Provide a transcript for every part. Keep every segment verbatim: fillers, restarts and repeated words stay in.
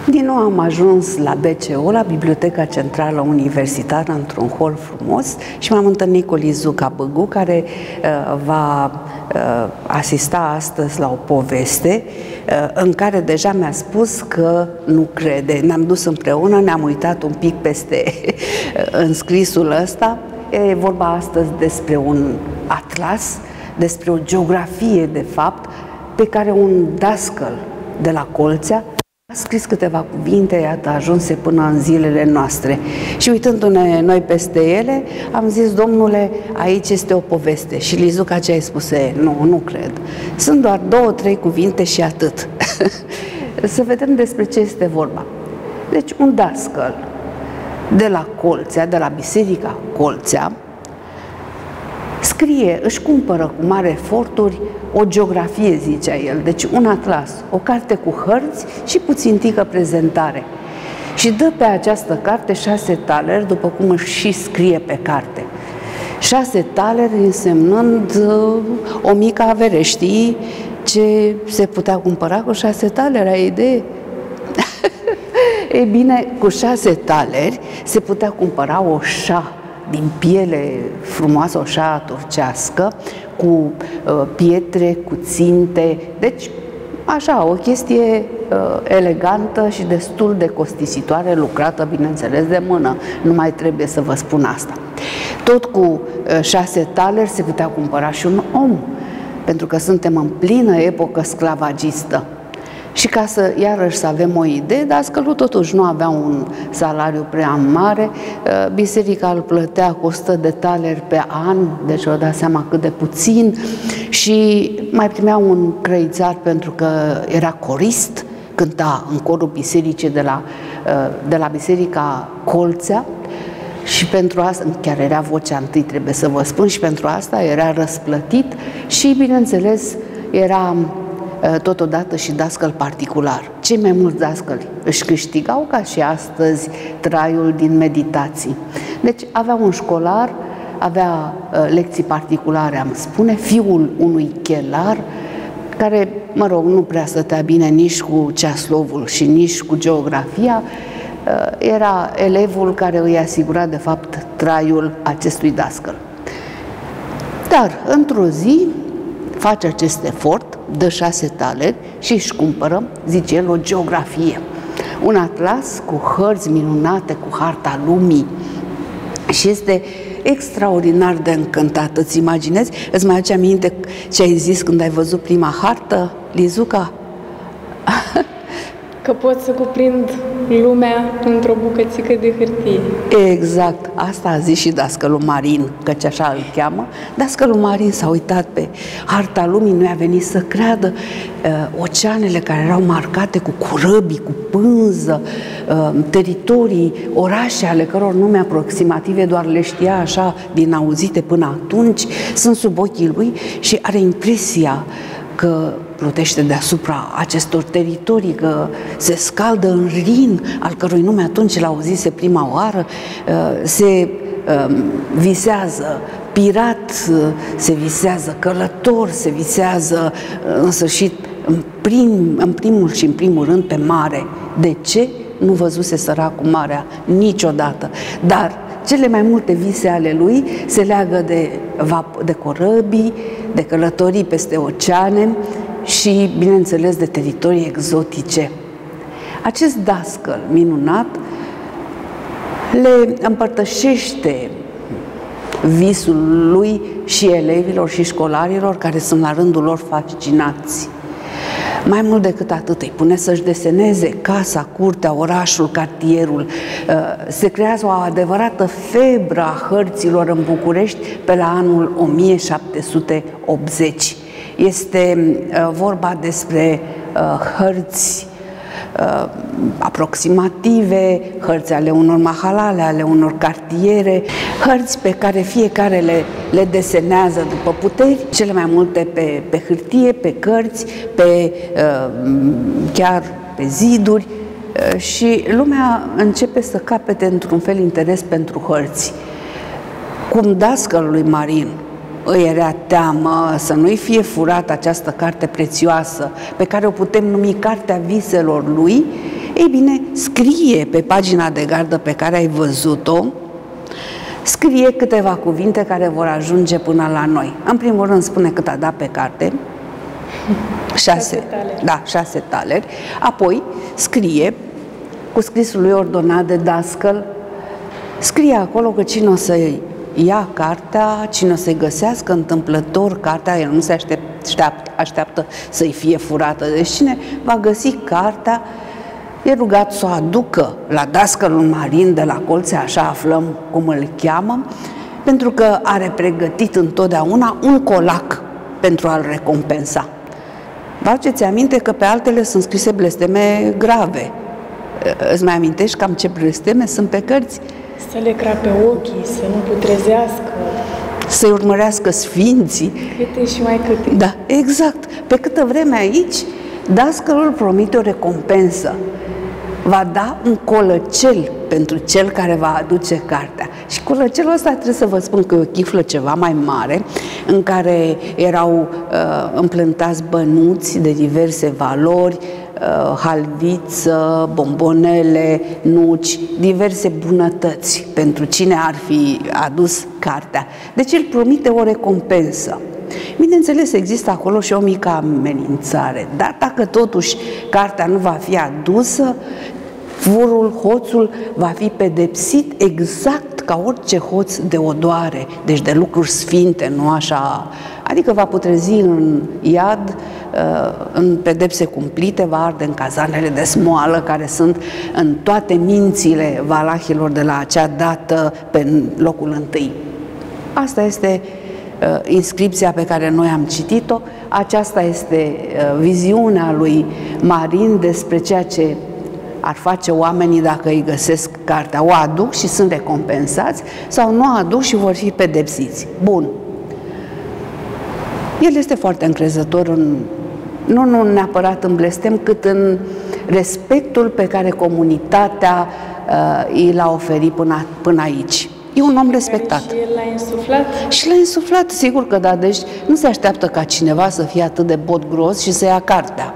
Din nou am ajuns la B C U, la Biblioteca Centrală Universitară, într-un hol frumos și m-am întâlnit cu Lizuca Băgu, care uh, va uh, asista astăzi la o poveste uh, în care deja mi-a spus că nu crede. Ne-am dus împreună, ne-am uitat un pic peste înscrisul ăsta. E vorba astăzi despre un atlas, despre o geografie, de fapt, pe care un dascăl de la Colțea a scris câteva cuvinte, iată, ajunse până în zilele noastre. Și uitându-ne noi peste ele, am zis, domnule, aici este o poveste. Și Lizuca ce ai spus? E, nu, nu cred. Sunt doar două, trei cuvinte și atât. Să vedem despre ce este vorba. Deci, un dascăl de la Colțea, de la Biserica Colțea, scrie, își cumpără cu mare eforturi o geografie, zicea el, deci un atlas, o carte cu hărți și puțin tică prezentare. Și dă pe această carte șase taleri, după cum își și scrie pe carte. Șase taleri însemnând uh, o mică avere, știi ce se putea cumpăra cu șase taleri, ai idee? Ei bine, cu șase taleri se putea cumpăra o șa din piele frumoasă, o șa turcească, cu uh, pietre, cu ținte, deci așa, o chestie uh, elegantă și destul de costisitoare, lucrată, bineînțeles, de mână, nu mai trebuie să vă spun asta. Tot cu uh, șase taleri se putea cumpăra și un om, pentru că suntem în plină epocă sclavagistă. Și ca să, iarăși, să avem o idee, dascălul totuși nu avea un salariu prea mare, biserica îl plătea cu o sută de taleri pe an, deci vă dați seama cât de puțin, și mai primea un crăițar pentru că era corist, cânta în corul bisericii de la, de la Biserica Colțea, și pentru asta, chiar era vocea întâi, trebuie să vă spun, și pentru asta era răsplătit și, bineînțeles, era totodată și dascăl particular. Cei mai mulți dascăli își câștigau, ca și astăzi, traiul din meditații. Deci avea un școlar, avea lecții particulare, am spune, fiul unui chelar, care, mă rog, nu prea stătea bine nici cu ceaslovul și nici cu geografia, era elevul care îi asigura, de fapt, traiul acestui dascăl. Dar, într-o zi, face acest efort, dă șase taleri și își cumpără, zice el, o geografie. Un atlas cu hărți minunate, cu harta lumii, și este extraordinar de încântat. Îți imaginezi? Îți mai aduce aminte ce ai zis când ai văzut prima hartă, Lizuca? Că pot să cuprind lumea într-o bucățică de hârtie. Exact. Asta a zis și dascălul Marin, căci așa îl cheamă. Dascălul Marin s-a uitat pe harta lumii, nu i-a venit să creadă. Uh, oceanele care erau marcate cu corăbii, cu pânză, uh, teritorii, orașe ale căror nume aproximative doar le știa așa din auzite până atunci, sunt sub ochii lui și are impresia că plutește deasupra acestor teritorii, că se scaldă în Rin, al cărui nume atunci l-auzise prima oară, se visează pirat, se visează călător, se visează în sfârșit în, prim, în primul și în primul rând pe mare. De ce? Nu văzuse săracul marea niciodată, dar cele mai multe vise ale lui se leagă de, de corăbii, de călătorii peste oceane și, bineînțeles, de teritorii exotice. Acest dascăl minunat le împărtășește visul lui și elevilor și școlarilor care sunt la rândul lor fascinați. Mai mult decât atât, îi pune să-și deseneze casa, curtea, orașul, cartierul. Se creează o adevărată febră a hărților în București pe la anul o mie șapte sute optzeci. Este vorba despre hărți Uh, aproximative, hărți ale unor mahalale, ale unor cartiere, hărți pe care fiecare le, le desenează după puteri, cele mai multe pe, pe hârtie, pe cărți, pe, uh, chiar pe ziduri, uh, și lumea începe să capete într-un fel interes pentru hărți. Cum dascălului Marin îi era teamă să nu-i fie furată această carte prețioasă, pe care o putem numi Cartea Viselor lui, Ei bine, scrie pe pagina de gardă pe care ai văzut-o, scrie câteva cuvinte care vor ajunge până la noi. În primul rând spune cât a dat pe carte, șase, da, șase taleri, apoi scrie cu scrisul lui ordonat de dascăl, scrie acolo că cine o să ia cartea, cine o să-i găsească întâmplător cartea, el nu se așteaptă, așteaptă să-i fie furată, deci cine va găsi cartea, e rugat să o aducă la dascălul Marin de la Colțe, așa aflăm cum îl cheamă, pentru că are pregătit întotdeauna un colac pentru a-l recompensa. Vă aduceți aminte că pe altele sunt scrise blesteme grave. Îți mai amintești cam ce blesteme sunt pe cărți? Să le crape ochii, să nu putrezească. Să-i urmărească sfinții. Câte și mai câte. Da, exact. Pe câtă vreme aici, dascălul promite o recompensă. Va da un colăcel pentru cel care va aduce cartea. Și colăcelul ăsta trebuie să vă spun că e o chiflă ceva mai mare, în care erau uh, împlântați bănuți de diverse valori, uh, halviță, bombonele, nuci, diverse bunătăți pentru cine ar fi adus cartea. Deci el promite o recompensă. Bineînțeles, există acolo și o mică amenințare, dar dacă totuși cartea nu va fi adusă, furul, hoțul va fi pedepsit exact ca orice hoț de odoare, deci de lucruri sfinte, nu așa, adică va putrezi în iad, în pedepse cumplite, va arde în cazanele de smoală care sunt în toate mințile valahilor de la acea dată pe locul întâi. Asta este inscripția pe care noi am citit-o, aceasta este viziunea lui Marin despre ceea ce ar face oamenii dacă îi găsesc cartea. O aduc și sunt recompensați sau nu o aduc și vor fi pedepsiți. Bun. El este foarte încrezător în, nu, nu neapărat în blestem, cât în respectul pe care comunitatea uh, i l-a oferit până, până aici. E un om respectat. Și el l-a insuflat? Și l-a insuflat, sigur că da. Deci nu se așteaptă ca cineva să fie atât de botgros și să ia cartea.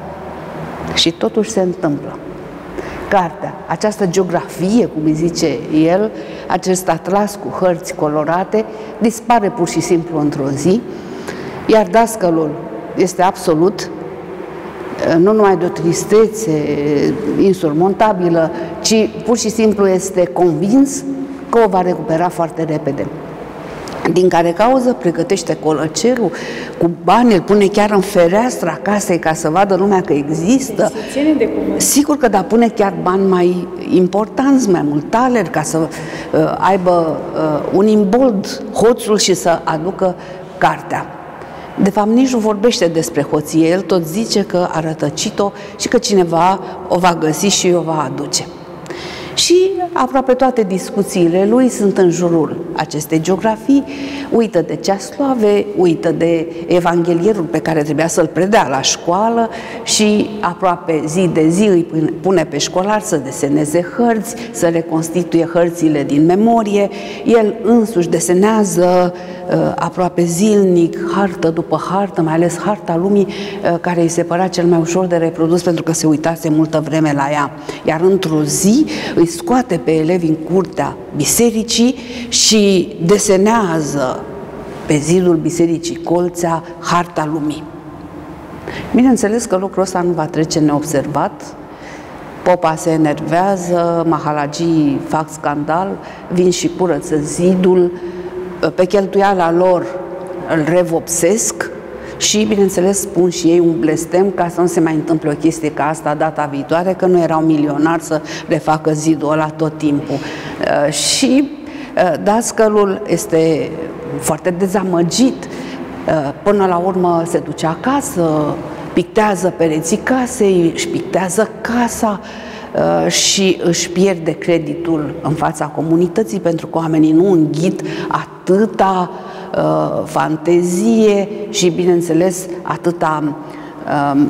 Și totuși se întâmplă. Cartea, această geografie, cum îi zice el, acest atlas cu hărți colorate, dispare pur și simplu într-o zi, iar dascălul este absolut, nu numai de o tristețe insurmontabilă, ci pur și simplu este convins că o va recupera foarte repede. Din care cauză pregătește colăcerul cu bani, îl pune chiar în fereastra casei ca să vadă lumea că există. Se ține de cuvânt. Sigur că da, pune chiar bani mai importanți, mai mult taleri, ca să uh, aibă uh, un imbold hoțul și să aducă cartea. De fapt, nici nu vorbește despre hoție, el tot zice că a rătăcit-o și că cineva o va găsi și o va aduce. Și aproape toate discuțiile lui sunt în jurul acestei geografii, uită de Ceaslave, uită de evanghelierul pe care trebuia să-l predea la școală și aproape zi de zi îi pune pe școlar să deseneze hărți, să reconstituie hărțile din memorie. El însuși desenează uh, aproape zilnic, hartă după hartă, mai ales harta lumii, uh, care îi se părea cel mai ușor de reprodus pentru că se uitase multă vreme la ea. Iar într-o zi îi scoate pe elevi în curtea bisericii și desenează pe zidul bisericii Colțea harta lumii. Bineînțeles că lucrul ăsta nu va trece neobservat. Popa se enervează, mahalagii fac scandal, vin și curăță zidul, pe cheltuiala lor îl revopsesc și, bineînțeles, spun și ei un blestem ca să nu se mai întâmple o chestie ca asta data viitoare, că nu erau milionari să refacă zidul ăla tot timpul. Și dascălul este foarte dezamăgit, până la urmă se duce acasă, pictează pereții casei, își pictează casa și își pierde creditul în fața comunității pentru că oamenii nu înghit atâta uh, fantezie și, bineînțeles, atâta uh,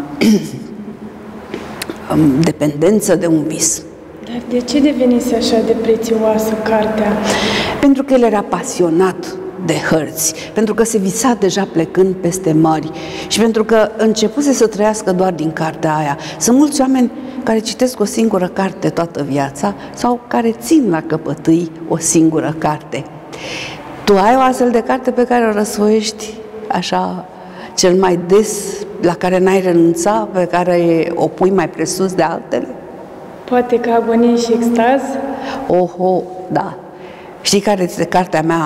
dependență de un vis. Dar de ce devenise așa de prețioasă cartea? Pentru că el era pasionat de hărți, pentru că se visa deja plecând peste mări și pentru că începuse să trăiască doar din cartea aia. Sunt mulți oameni care citesc o singură carte toată viața sau care țin la căpătâi o singură carte. Tu ai o astfel de carte pe care o răsfoiești așa cel mai des, la care n-ai renunța, pe care o pui mai presus de altele? Poate că Agonie și extaz. Oho, da. Știi care este cartea mea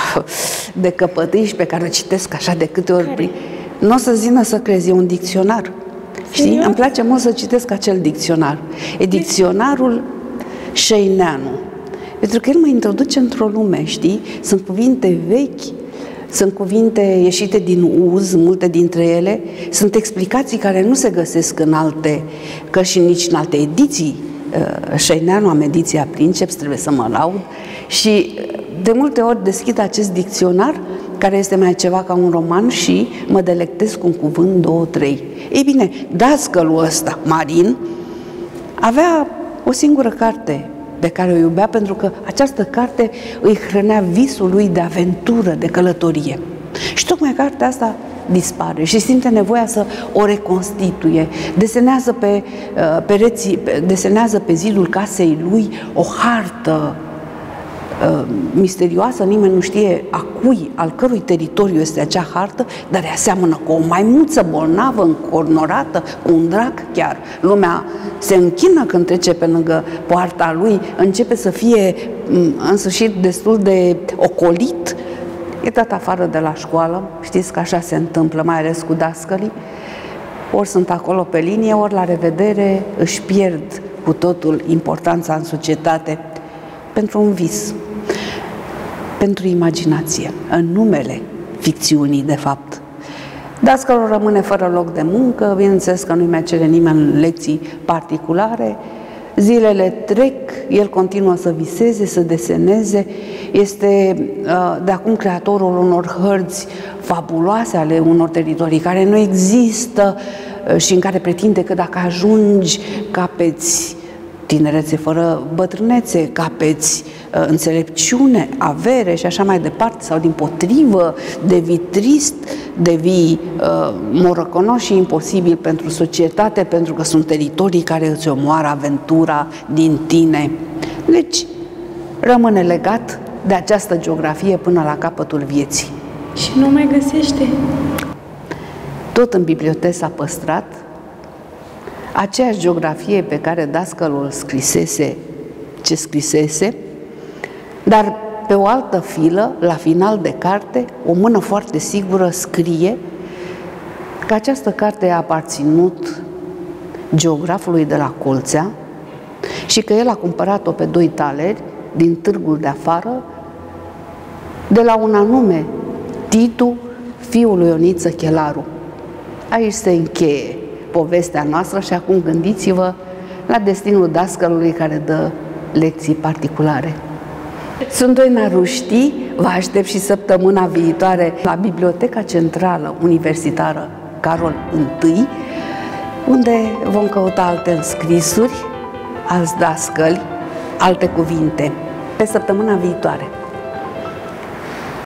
de căpătâi și pe care o citesc așa de câte ori? Care? Nu o să zină să crezi, e un dicționar. Știi? Serios? Îmi place mult să citesc acel dicționar. E dicționarul Șeineanu. Pentru că el mă introduce într-o lume, știi? Sunt cuvinte vechi, sunt cuvinte ieșite din uz, multe dintre ele. Sunt explicații care nu se găsesc în alte cărți și nici în alte ediții. Șeineanu am ediția Princeps, trebuie să mă laud. Și de multe ori deschid acest dicționar, care este mai ceva ca un roman, și mă delectez cu un cuvânt, două, trei. Ei bine, dascălul ăsta, Marin, avea o singură carte pe care o iubea, pentru că această carte îi hrănea visul lui de aventură, de călătorie. Și tocmai cartea asta dispare și simte nevoia să o reconstituie. Desenează pe uh, pereții, desenează pe zidul casei lui o hartă uh, misterioasă, nimeni nu știe a cui, al cărui teritoriu este acea hartă, dar ea seamănă cu o maimuță bolnavă, încornorată, cu un drac chiar. Lumea se închină când trece pe lângă poarta lui, începe să fie în sfârșit destul de ocolit. E dat afară de la școală, știți că așa se întâmplă, mai ales cu dascălii. Ori sunt acolo pe linie, ori la revedere își pierd cu totul importanța în societate pentru un vis, pentru imaginație, în numele ficțiunii, de fapt. Dascălul rămâne fără loc de muncă, bineînțeles că nu-i mai cere nimeni lecții particulare. Zilele trec, el continuă să viseze, să deseneze, este de acum creatorul unor hărți fabuloase ale unor teritorii care nu există și în care pretinde că dacă ajungi, capeți tinerețe fără bătrânețe, capeți înțelepciune, avere și așa mai departe, sau dimpotrivă, devii trist, devii uh, morocănos și imposibil pentru societate, pentru că sunt teritorii care îți omoară aventura din tine. Deci, rămâne legat de această geografie până la capătul vieții. Și nu mai găsește. Tot în bibliotecă s-a păstrat aceeași geografie pe care dascălul scrisese ce scrisese, dar pe o altă filă, la final de carte, o mână foarte sigură scrie că această carte a aparținut geografului de la Colțea și că el a cumpărat-o pe doi taleri din târgul de afară de la un anume Titu, fiul lui Ioniță Chelaru. Aici se încheie povestea noastră și acum gândiți-vă la destinul dascălului care dă lecții particulare. Sunt Doina Ruști, vă aștept și săptămâna viitoare la Biblioteca Centrală Universitară Carol I, unde vom căuta alte înscrisuri, alți dascăli, alte cuvinte. Pe săptămâna viitoare!